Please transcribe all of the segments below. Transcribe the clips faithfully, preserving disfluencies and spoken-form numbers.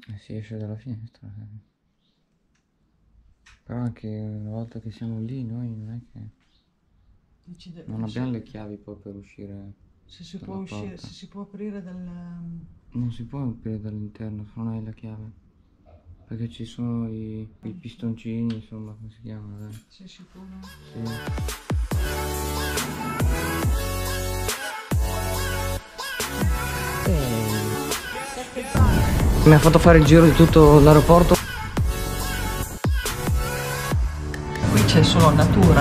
Eh, si esce dalla finestra. Però anche una volta che siamo lì noi non è che... Decide, non abbiamo le chiavi poi per uscire. Se si può uscire, se si può aprire dal... Non si può aprire dall'interno se non hai la chiave. Perché ci sono i, i pistoncini, insomma, come si chiamano? Dai. Sei sicuro? Sì. Mi ha fatto fare il giro di tutto l'aeroporto. Qui c'è solo natura.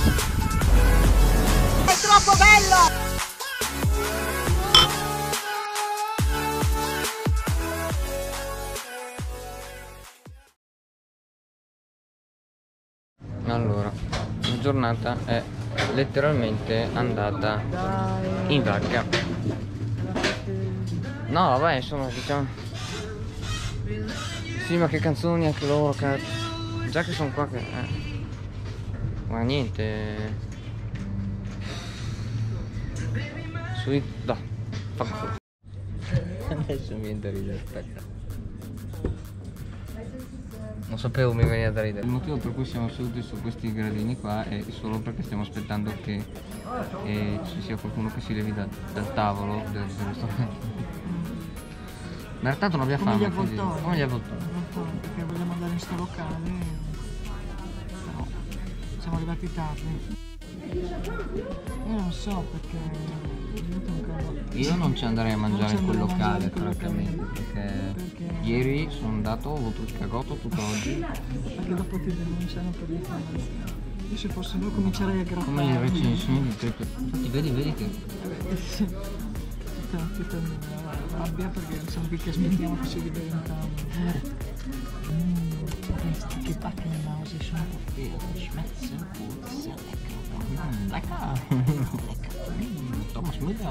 È troppo bello! Allora, la giornata è letteralmente andata in vacca. No, vabbè, insomma, diciamo... Sì, ma che canzoni anche loro, cazzo. Già che sono qua che... Eh. Ma niente... Sui... No, fa culo. Adesso mi viene da ridere, aspetta. Non sapevo mi veniva da ridere. Il motivo per cui siamo seduti su questi gradini qua è solo perché stiamo aspettando che eh, ci sia qualcuno che si levi da, dal tavolo del, del ristorante. Ma tanto non abbiamo Come fame, gli avvoltoi. quindi... Come gli avvoltoi. Perché vogliamo andare in sto locale, però siamo arrivati tardi. Io non so perché... Io non ci andrei a mangiare in quel locale, in quel francamente, locale. perché, Perché? ieri sono andato, ho avuto il cagotto tutto oggi. Perché dopo ti denunciano per diffamazione. Io se fossi noi comincerei a grattare. Come le recensioni di triplo. Infatti vedi, vedi che... Tutta, tutta la rabbia perché siamo qui che aspettiamo che si diventa... Mm, questi che backen in Hause sono un po' più schmetzen gut, sehr lecker. Mm, lecker. Mm, Thomas Müller.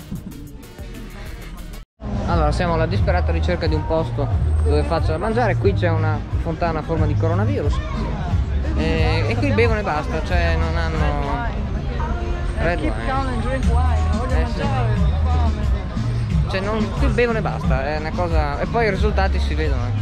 Allora, siamo alla disperata ricerca di un posto dove faccio da mangiare. Qui c'è una fontana a forma di coronavirus e, e qui bevono e basta, cioè non hanno red wine. Eh, sì. Cioè non, qui bevono e basta, è una cosa. E poi i risultati si vedono anche.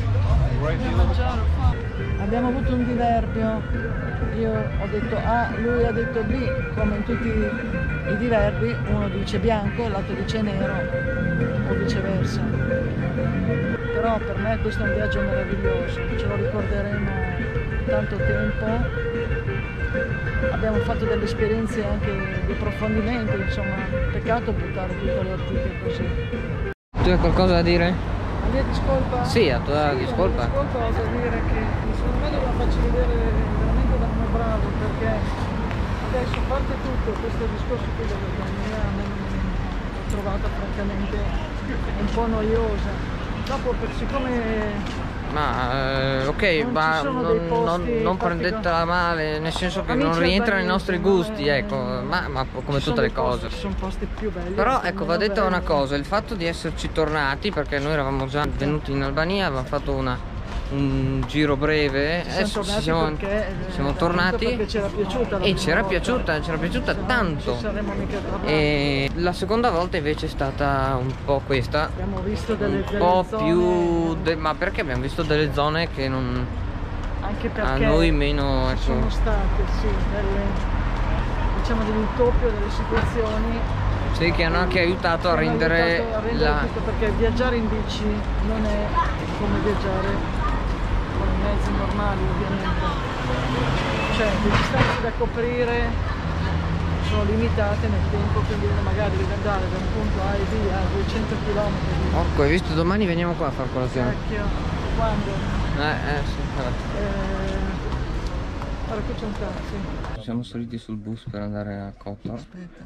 Abbiamo avuto un diverbio, io ho detto A, lui ha detto B, come in tutti i diverbi, uno dice bianco, l'altro dice nero o viceversa. Però per me questo è un viaggio meraviglioso, ce lo ricorderemo tanto tempo. Abbiamo fatto delle esperienze anche di approfondimento, insomma, peccato buttare tutte le ortiche così. Tu hai qualcosa da dire? A mia discolpa? Sì, a tua sì, discolpa. A mia discolpa ho da dire che secondo me dobbiamo farci vedere veramente da come bravo, perché adesso, a parte tutto questo discorso qui dell'economia, a me l'ho trovata francamente un po' noiosa. Dopo, per, siccome... Ma eh, ok, Non ma ci sono non, dei posti non, non particolari. prendetela male, nel senso che Amici non rientra nei albanizi, nostri ma, gusti, eh, ecco, ma, ma come ci tutte sono le dei posti- cose. Ci sono posti più belli. Però più ecco, va meno detta una belli. cosa, il fatto di esserci tornati, perché noi eravamo già venuti in Albania, avevamo fatto una, un giro breve, Ci adesso siamo ci tornati siamo, perché, eh, siamo appunto tornati perché c'era piaciuta la e prima c'era volta. piaciuta, c'era piaciuta Se no tanto. Non ci saremmo mica trovati. E la seconda volta invece è stata un po' questa, Abbiamo visto delle, un delle po' zone, più... de- ma perché abbiamo visto delle zone che non... anche a perché noi meno, ci ecco. sono state, sì, delle, diciamo dell'intoppio delle situazioni. Sì, che hanno anche aiutato a Hanno rendere aiutato a rendere la... tutto, perché viaggiare in bici non è come viaggiare con i mezzi normali, ovviamente. Cioè, le distanze da coprire sono limitate nel tempo, quindi magari devi andare da un punto A e B a duecento chilometri. Orco, hai visto? Domani veniamo qua a fare colazione. Cacchio, quando? Eh, eh, sì, vabbè. Eh, allora, qui c'è un taxi. Siamo saliti sul bus per andare a Kotor. Aspetta.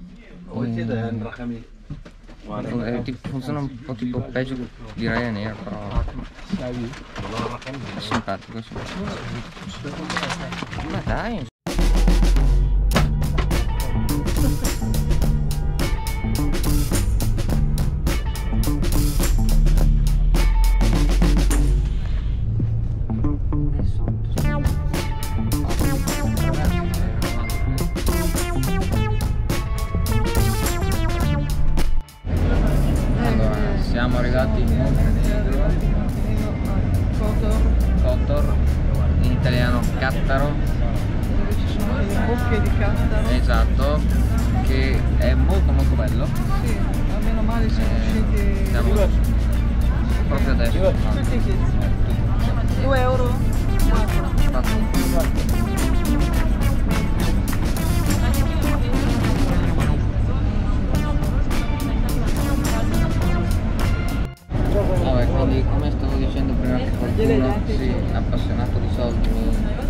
Eh, tipo, funziona un po' tipo peggio di Ryanair, però è simpatico, è simpatico. Ma dai! Siamo arrivati in Montenegro. Kotor, Kotor, in italiano cattaro, dove ci sono delle bocche di cattaro. esatto, che è molto molto bello. Sì, almeno male siamo Eh, usciti siamo proprio adesso. no? tutti kids. due euro? Vabbè, quindi come stavo dicendo prima che qualcuno sì, appassionato di soldi mi,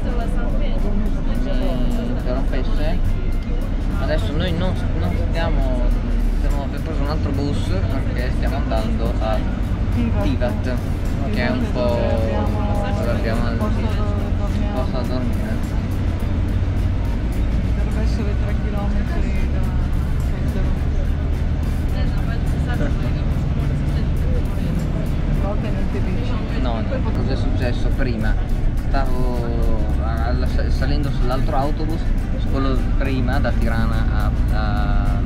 mi interrompesse, adesso noi non, non stiamo, stiamo, abbiamo preso un altro bus perché stiamo andando a Tivat, che è un po' dove abbiamo il posto da dormire. Dovrebbe essere tre chilometri da Kotor. Volta niente bici. No, no, cosa è successo prima? Stavo alla- salendo sull'altro autobus, su quello prima da Tirana a, a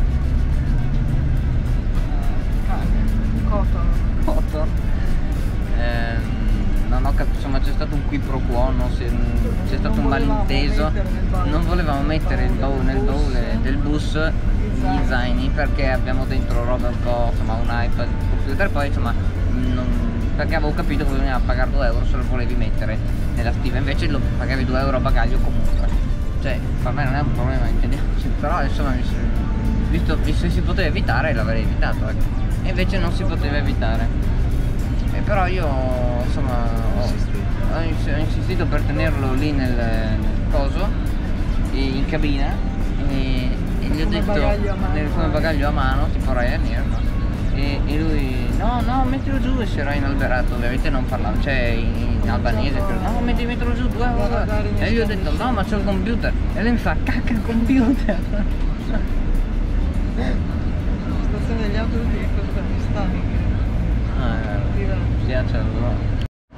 Kotor. Kotor. Ehm, non ho capito, insomma c'è stato un qui pro quo, non si- c'è stato Non un volevamo malinteso, mettere nel baule- non volevamo mettere il baule- nel baule del bus gli zaini perché abbiamo dentro roba un po', insomma un iPad, un computer, poi insomma non- perché avevo capito che bisognava pagare due euro se lo volevi mettere nella stiva, invece lo pagavi due euro a bagaglio comunque, cioè per me non è un problema, intendiamoci, però insomma mi si- visto che se si poteva evitare l'avrei evitato, ecco. E invece non si poteva evitare, e però io insomma ho, ho ins- ho insistito per tenerlo lì nel, nel coso, in cabina, e, e gli ho Come detto bagaglio a mano. nel- come bagaglio a mano tipo Ryanair, no? E, e lui no no mettilo giù, e si era inalberato, ovviamente non parlava, cioè in, in albanese, credo, no metti, mettilo giù, due euro, due euro. E io ho detto no ma c'ho il computer, e lui mi fa cacca il computer. La stazione degli autobus di Kurdistan. Ah, eh, spiace,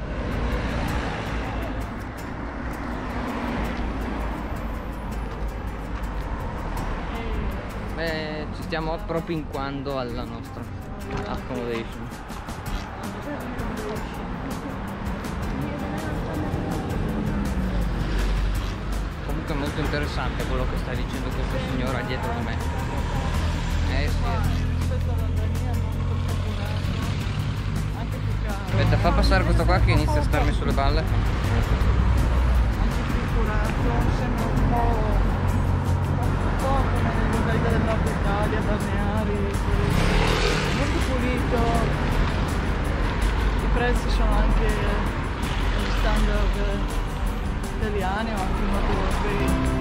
Beh, ci stiamo appropinquando alla nostra accommodation. Comunque è molto interessante quello che sta dicendo questa signora dietro di me. Eh sì. Aspetta, fa passare questo qua che inizia a starmi sulle balle. Anche più curato, sembra un po', un po' come nelle località del nord Italia, balneari, molto pulito, i prezzi sono anche gli standard italiani o anche molto europei.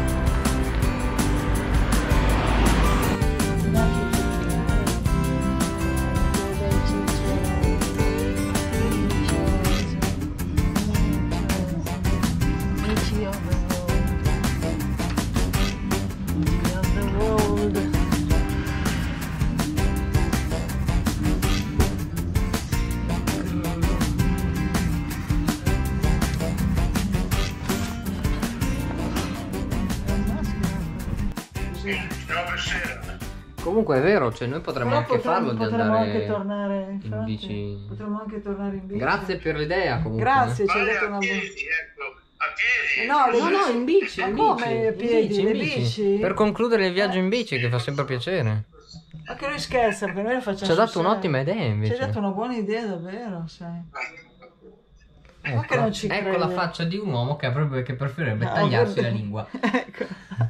Comunque è vero, cioè noi potremmo Però anche farlo di potremmo andare anche tornare, in infatti, bici. potremmo anche tornare in bici. Grazie per l'idea comunque. Grazie, ci hai Vai detto a una buona. piedi, ecco, a piedi. Eh no, le No, no, in bici, Ma in come bici, a in piedi? bici, in Le bici. bici? Per concludere il viaggio in bici, che fa sempre piacere. Ma che lui scherza, perché noi lo facciamo. Ci ha dato sul un'ottima serio. idea Ci invece. hai dato una buona idea davvero, sai. Ecco, che non ci ecco crede. la faccia di un uomo che, proprio, che preferirebbe No, tagliarsi guarda- la lingua. Ecco.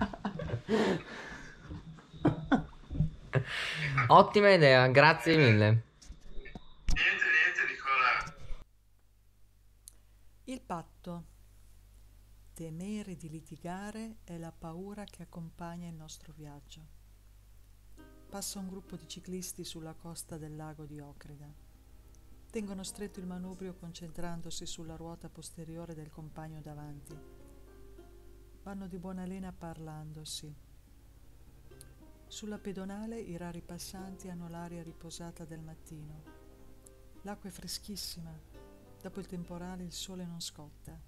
Ottima idea, grazie mille. Niente, niente, Nicola. Il patto. Temere di litigare è la paura che accompagna il nostro viaggio. Passa un gruppo di ciclisti sulla costa del lago di Ocrida. Tengono stretto il manubrio concentrandosi sulla ruota posteriore del compagno davanti. Vanno di buona lena parlandosi. Sulla pedonale i rari passanti hanno l'aria riposata del mattino. L'acqua è freschissima. Dopo il temporale il sole non scotta.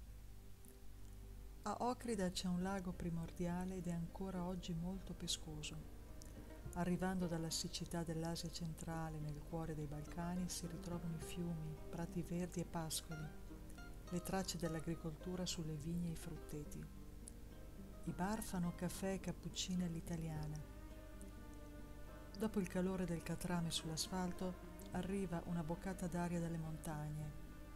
A Ocrida c'è un lago primordiale ed è ancora oggi molto pescoso. Arrivando dalla siccità dell'Asia centrale nel cuore dei Balcani si ritrovano i fiumi, prati verdi e pascoli, le tracce dell'agricoltura sulle vigne e i frutteti. I bar fanno caffè e cappuccini all'italiana. Dopo il calore del catrame sull'asfalto arriva una boccata d'aria dalle montagne.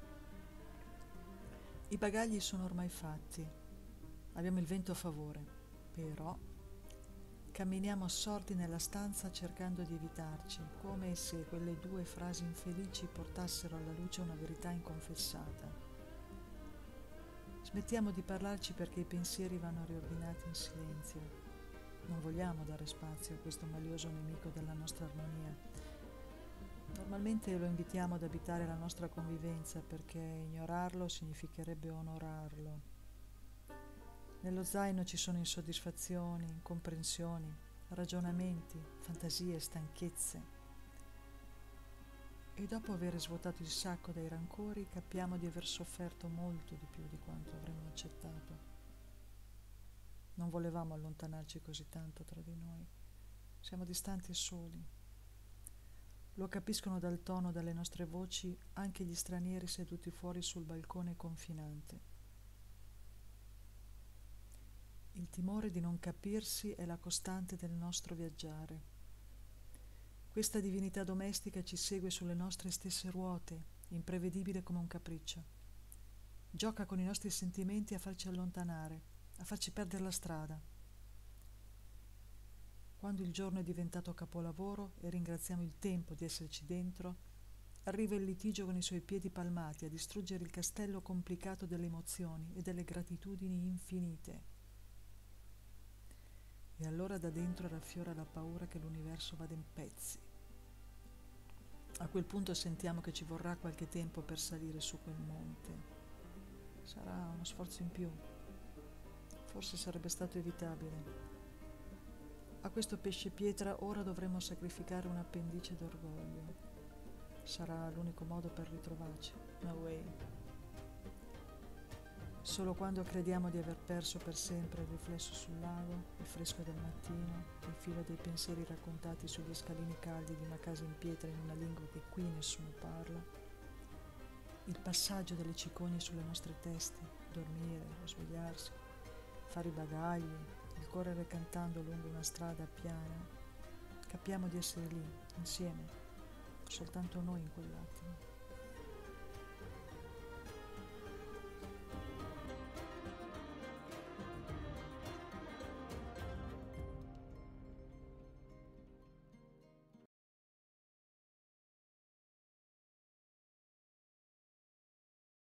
I bagagli sono ormai fatti. Abbiamo il vento a favore, però camminiamo assorti nella stanza cercando di evitarci, come se quelle due frasi infelici portassero alla luce una verità inconfessata. Smettiamo di parlarci perché i pensieri vanno riordinati in silenzio. Non vogliamo dare spazio a questo malioso nemico della nostra armonia. Normalmente lo invitiamo ad abitare la nostra convivenza perché ignorarlo significherebbe onorarlo. Nello zaino ci sono insoddisfazioni, incomprensioni, ragionamenti, fantasie, stanchezze. E dopo aver svuotato il sacco dei rancori capiamo di aver sofferto molto di più di quanto avremmo accettato. Non volevamo allontanarci così tanto tra di noi. Siamo distanti e soli. Lo capiscono dal tono delle nostre voci anche gli stranieri seduti fuori sul balcone confinante. Il timore di non capirsi è la costante del nostro viaggiare. Questa divinità domestica ci segue sulle nostre stesse ruote, imprevedibile come un capriccio. Gioca con i nostri sentimenti a farci allontanare, a farci perdere la strada. Quando il giorno è diventato capolavoro e ringraziamo il tempo di esserci dentro, arriva il litigio con i suoi piedi palmati a distruggere il castello complicato delle emozioni e delle gratitudini infinite. E allora da dentro raffiora la paura che l'universo vada in pezzi. A quel punto sentiamo che ci vorrà qualche tempo per salire su quel monte. Sarà uno sforzo in più. Forse sarebbe stato evitabile. A questo pesce pietra ora dovremo sacrificare un appendice d'orgoglio. Sarà l'unico modo per ritrovarci. No way. Solo quando crediamo di aver perso per sempre il riflesso sul lago, il fresco del mattino, il filo dei pensieri raccontati sugli scalini caldi di una casa in pietra in una lingua che qui nessuno parla, il passaggio delle cicogne sulle nostre teste, dormire o svegliarsi, fare i bagagli, il correre cantando lungo una strada piana, capiamo di essere lì, insieme, soltanto noi in quell'attimo.